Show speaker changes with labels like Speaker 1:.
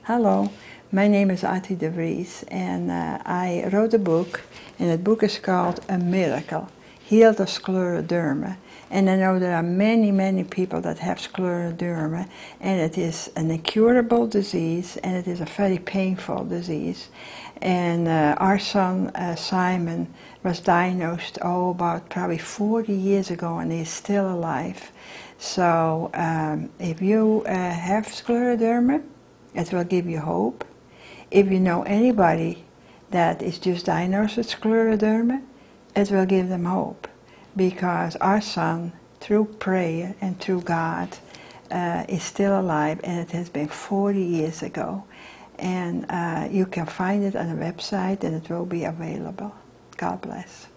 Speaker 1: Hello, my name is Ati de Vries and I wrote a book, and the book is called A Miracle, Healed of Scleroderma. And I know there are many people that have scleroderma, and it is an incurable disease, and it is a very painful disease. And our son Simon was diagnosed about probably 40 years ago, and he's still alive. So if you have scleroderma, it will give you hope. If you know anybody that is just diagnosed with scleroderma, it will give them hope. Because our son, through prayer and through God, is still alive, and it has been 40 years ago. And you can find it on the website, and it will be available. God bless.